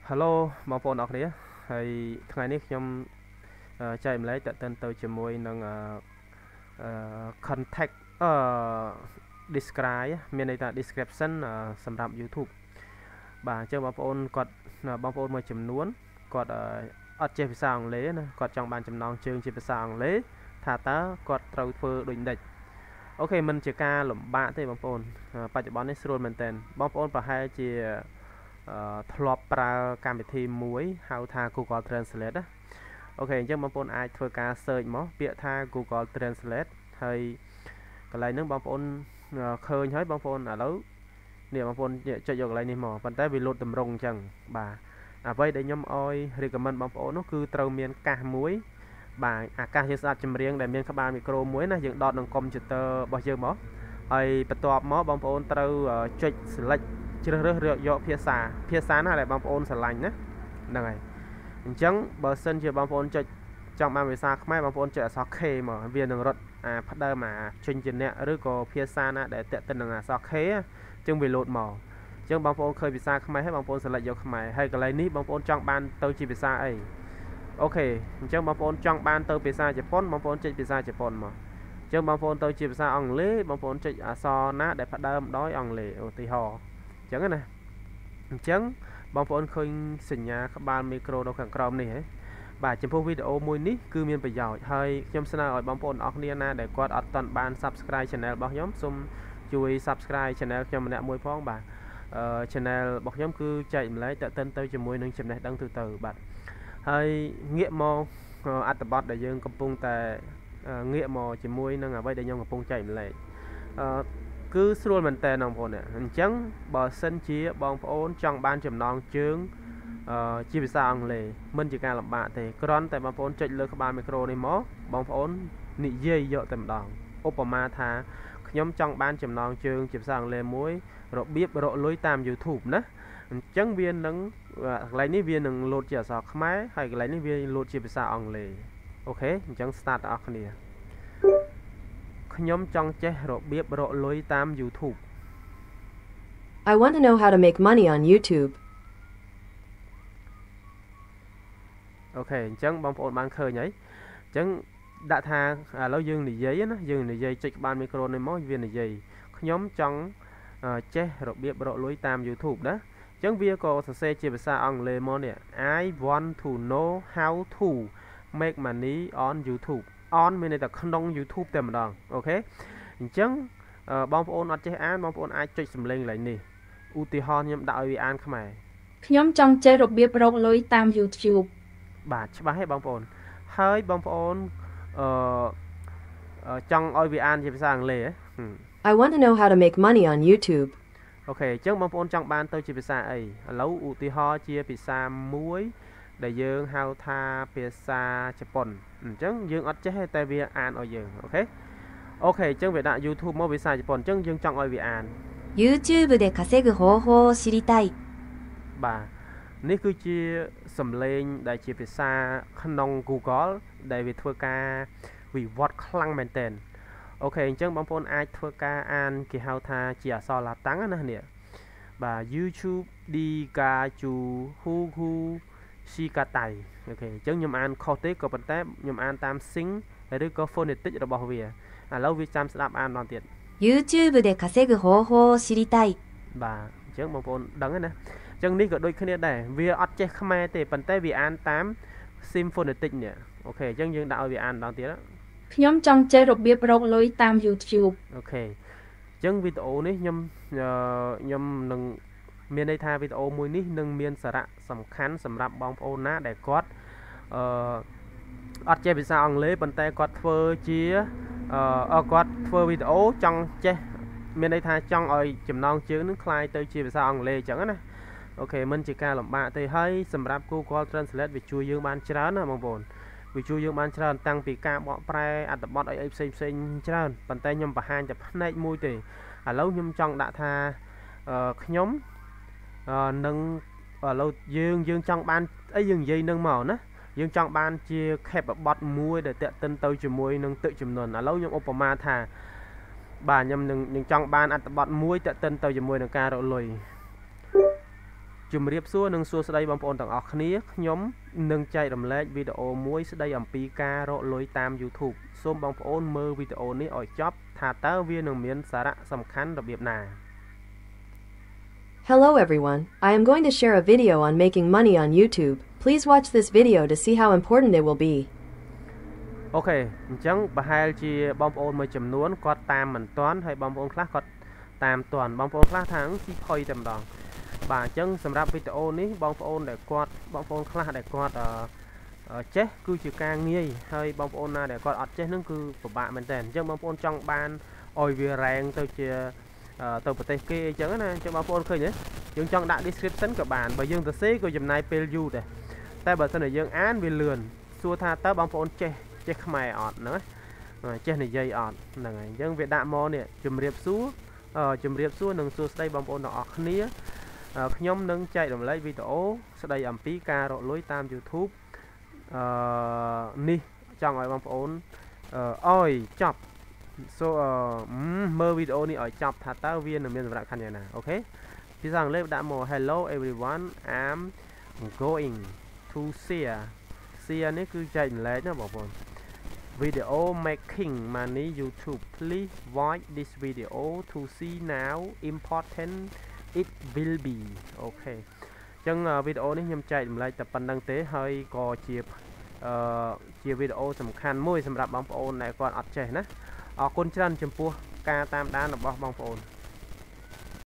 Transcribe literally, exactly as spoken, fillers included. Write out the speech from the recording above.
Hello បងប្អូនអរគ្នាហើយថ្ងៃនេះខ្ញុំចែកម្លែកតើតិនទៅជាមួយនឹងអឺ contact អឺ describe មានន័យថា description សម្រាប់ YouTube បាទអញ្ចឹងបងប្អូនគាត់បងប្អូនមួយចំនួនគាត់អត់ចេះភាសាអង់គ្លេសណាគាត់ចង់បានចំណងជើងជាភាសាអង់គ្លេសថាតើគាត់ត្រូវធ្វើដូចនេះអូខេមិនជាការលំបាកទេបងប្អូនបច្ចុប្បន្ននេះស្រួលមែនតើបងប្អូនប្រហែលជាធ្លាប់ប្រើកម្មវិធីមួយហៅថា Google Translate ណាអូខេអញ្ចឹងបងប្អូនអាចធ្វើការ search មកពាក្យថា Google Translate ហើយកន្លែងហ្នឹងបងប្អូនឃើញហើយបងប្អូនឥឡូវនេះបងប្អូនចុចយកកន្លែងនេះមកប៉ុន្តែវាលោតតម្រង់អញ្ចឹងបាទអ្វីដែលខ្ញុំអោយ recommend បងប្អូននោះគឺត្រូវមានកាសមួយបាទអាកាសយើងស្ដាប់ចម្រៀងដែលមានក្បាលមីក្រូមួយណាយើងដកនឹងកុំព្យូទ័ររបស់យើងមកហើយបន្ទាប់មកបងប្អូនត្រូវចុច select ជ្រើសរើសយកភាសាភាសាណាដែលបងប្អូនស្រឡាញ់ណាហ្នឹងហើយអញ្ចឹងបើសិនជាបងប្អូនចុចចង់បានភាសាខ្មែរបងប្អូនចុចអក្សរ K មកវានឹងរត់អាផ្ដើមអាជញ្ជនៈឬក៏ភាសាណាដែលតេតិននឹងអក្សរ K អញ្ចឹងវាលោតមកអញ្ចឹងបងប្អូនឃើញភាសាខ្មែរហើយបងប្អូន select យកខ្មែរហើយកន្លែងនេះបងប្អូនចង់បានទៅជាភាសាអីអូខេអញ្ចឹងបងប្អូនចង់បានទៅភាសាជប៉ុនបងប្អូនចុចភាសាជប៉ុនមកអញ្ចឹងបងប្អូនទៅជាភាសាអង់គ្លេសបងប្អូនចុចអក្សរណាដែលផ្ដើមដោយអង់គ្លេសឧទាហរណ៍អញ្ចឹងណាអញ្ចឹងបងប្អូនឃើញសញ្ញាក្បាលមីក្រូនៅខាងក្រោមនេះហ៎បាទចំពោះវីដេអូមួយនេះគឺមានប្រយោជន៍ហើយខ្ញុំស្នើឲ្យបងប្អូនអរគ្នាណាដែលគាត់អត់ទាន់បាន Subscribe Channel របស់ខ្ញុំសូមជួយ Subscribe Channel ខ្ញុំម្នាក់មួយផងបាទអឺ Channel របស់ខ្ញុំគឺចែកម្លែកតទៅទៅជាមួយនឹងចំណេះដឹងទូទៅបាទហើយងាកមកអត្ថបទដែលយើងកំពុងតែងាកមកជាមួយនឹងអ្វីដែលខ្ញុំកំពុងចែកម្លែកអឺគឺស្រួលមែនតើបងប្អូនអញ្ចឹងបើសិនជាបងប្អូនចង់បានចំណងជើងអឺជាភាសាអង់គ្លេសមិនជាការលំបាកទេគ្រាន់តែបងប្អូនចុចលើក្បាលមីក្រូនេះមកបងប្អូននិយាយយកតែម្ដងឧបមាថាខ្ញុំចង់បានចំណងជើងជាភាសាអង់គ្លេសមួយរបៀបរកលុយតាម YouTube ណាអញ្ចឹងវានឹងកន្លែងនេះវានឹងលោតជាអក្សរខ្មែរហើយកន្លែងនេះវាលោតជាភាសាអង់គ្លេសអូខេអញ្ចឹង start អស់គ្នាខ្ញុំចង់ចេះរបៀបរកលុយតាម YouTube I want to know how to make money on YouTube អូខេអញ្ចឹងបងប្អូនបានឃើញហើយអញ្ចឹងដាក់ថាឥឡូវយើងនិយាយណាយើងនិយាយចុចក្បាលមីក្រូនេះមកវានិយាយខ្ញុំចង់ចេះរបៀបរកលុយតាម YouTube ណាអញ្ចឹងវាក៏សរសេរជាភាសាអង់គ្លេសមកនេះ I want to know how to make money on YouTube on មានន័យថាក្នុង YouTube តែម្ដងអូខេអញ្ចឹងបងប្អូនអត់ចេះអានបងប្អូនអាចចុចសំឡេងឡើងនេះឧទាហរណ៍ខ្ញុំដាក់ឲ្យវាអានខ្មែរខ្ញុំចង់ចេះរបៀបរកលុយតាម YouTube បាទច្បាស់ទេបងប្អូនហើយបងប្អូនអឺចង់ឲ្យវាអានជាភាសាអង់គ្លេស I want to know how to make money on YouTube អូខេអញ្ចឹងបងប្អូនចង់បានទៅជាភាសាអីឥឡូវឧទាហរណ៍ជាភាសាមួយដែលយើងហៅថាភាសាជប៉ុនអញ្ចឹងយើងអត់ចេះតែវាអានឲ្យយើងអូខេអូខេអញ្ចឹងវាដាក់ YouTube មកភាសាជប៉ុនអញ្ចឹងយើងចង់ឲ្យវាអាន YouTube で稼ぐ方法を知りたいបាទនេះគឺជាសំឡេងដែលជាភាសាក្នុង Google ដែលវាធ្វើការវិវត្តខ្លាំងមែនទែនអូខេអញ្ចឹងបងប្អូនអាចធ្វើការអានគេហៅថាជាអក្សរឡាតាំងណានេះបាទ YouTube Dikachu Huhu Shikatai អូខេអញ្ចឹងខ្ញុំអានខុសទេក៏ប៉ុន្តែខ្ញុំអានតាម Sing ឬក៏ phonetic របស់វាឥឡូវវាចាំស្ដាប់អានម្ដងទៀត YouTube で稼ぐ方法を知りたいបាទអញ្ចឹងបងប្អូនដឹងហើយណាអញ្ចឹងនេះក៏ដូចគ្នាដែរវាអត់ចេះខ្មែរទេប៉ុន្តែវាអានតាម Sim phonetic នេះអូខេអញ្ចឹងយើងដាក់ឲ្យវាអានម្ដងទៀតខ្ញុំចង់ចេះរបៀបរកលុយតាម YouTube អូខេអញ្ចឹងវីដេអូនេះខ្ញុំខ្ញុំនឹងមានន័យថាវីដេអូមួយនេះនឹងមានសារៈសំខាន់សម្រាប់បងប្អូនណាដែលគាត់អឺអត់ចេះភាសាអង់គ្លេសប៉ុន្តែគាត់ធ្វើជាអឺគាត់ធ្វើវីដេអូចង់ចេះមានន័យថាចង់ឲ្យចំណងជើងនឹងคล้ายទៅជាភាសាអង់គ្លេសអញ្ចឹងណាអូខេមិនជាការលំបាកទេហើយសម្រាប់ Google Translate វាជួយយើងបានច្រើនណាបងប្អូនវាជួយយើងបានច្រើនតាំងពីការបកប្រែអត្ថបទអីអីផ្សេងផ្សេងច្រើនប៉ុន្តែខ្ញុំបង្ហាញតែផ្នែកមួយទេឥឡូវខ្ញុំចង់ដាក់ថាខ្ញុំនឹងឥឡូវយើងយើងចង់បានអីយើងនិយាយនឹងមកណាយើងចង់បានជា cap បទមួយដែលតេតិនទៅជាមួយនឹងទឹកចំនួនឥឡូវខ្ញុំឧបមាថាបាទខ្ញុំនឹងនឹងចង់បានអត្ថបទមួយតេតិនទៅជាមួយនឹងការរកលុយជំរាបសួរនិងសួស្តីបងប្អូនទាំងអស់គ្នាខ្ញុំនឹងចែករំលែកវីដេអូមួយស្ដីអំពីការរកលុយតាម YouTube សូមបងប្អូនមើលវីដេអូនេះឲ្យចប់ថាតើវានឹងមានសារៈសំខាន់របៀបណា Hello everyone, I am going to share a video on making money on YouTube. Please watch this video to see how important it will be. អូខេអញ្ចឹងប្រហែលជាបងប្អូនមួយចំនួនគាត់តាមមិនទាន់ហើយបងប្អូនខ្លះគាត់តាមទាន់បងប្អូនខ្លះថាស៊ីផុយតែម្ដងបាទអញ្ចឹងសម្រាប់វីដេអូនេះបងប្អូនដែលគាត់បងប្អូនខ្លះដែលគាត់ចេះគឺជាការងាយហើយបងប្អូនណាដែលគាត់អត់ចេះហ្នឹងគឺពិបាកមែនតើអញ្ចឹងបងប្អូនចង់បានឲ្យវារ៉េងទៅជាទៅប្រទេសគេអញ្ចឹងណាអញ្ចឹងបងប្អូនឃើញទេយើងចង់ដាក់ description ក៏បានបើយើងទៅសេក៏ចំណាយពេលយូរដែរតែបើសិនជាយើងអានវាលឿនសួរថាតើបងប្អូនចេះចេះខ្មែរអត់ហ្នឹងចេះនិយាយអត់ហ្នឹងហើយអញ្ចឹងវាដាក់មកនេះជំរាបសួរជំរាបសួរនិងសួស្តីបងប្អូនទាំងអស់គ្នាខ្ញុំនឹងចែករំលែកវីដេអូស្ដីអំពីការរកលុយតាម YouTube អឺនេះចង់ឲ្យបងប្អូនអើយចប់ so មើលវីដេអូនេះឲ្យចប់ថាតើវានឹងមានសារៈសំខាន់យ៉ាងណាអូខេភាសាអង់គ្លេសដាក់មក Hello everyone I'm going to share share នេះគឺចែករំលែកណាបងប្អូន video making money YouTube please watch this video to see now important it will be អូខេអញ្ចឹងវីដេអូនេះខ្ញុំចែករំលែកតែប៉ុណ្្នឹងទេហើយក៏ជាអឺជាវីដេអូសំខាន់មួយសម្រាប់បងប្អូនដែលគាត់អត់ចេះណាអរគុណច្រើនចំពោះការតាមដានរបស់បងប្អូន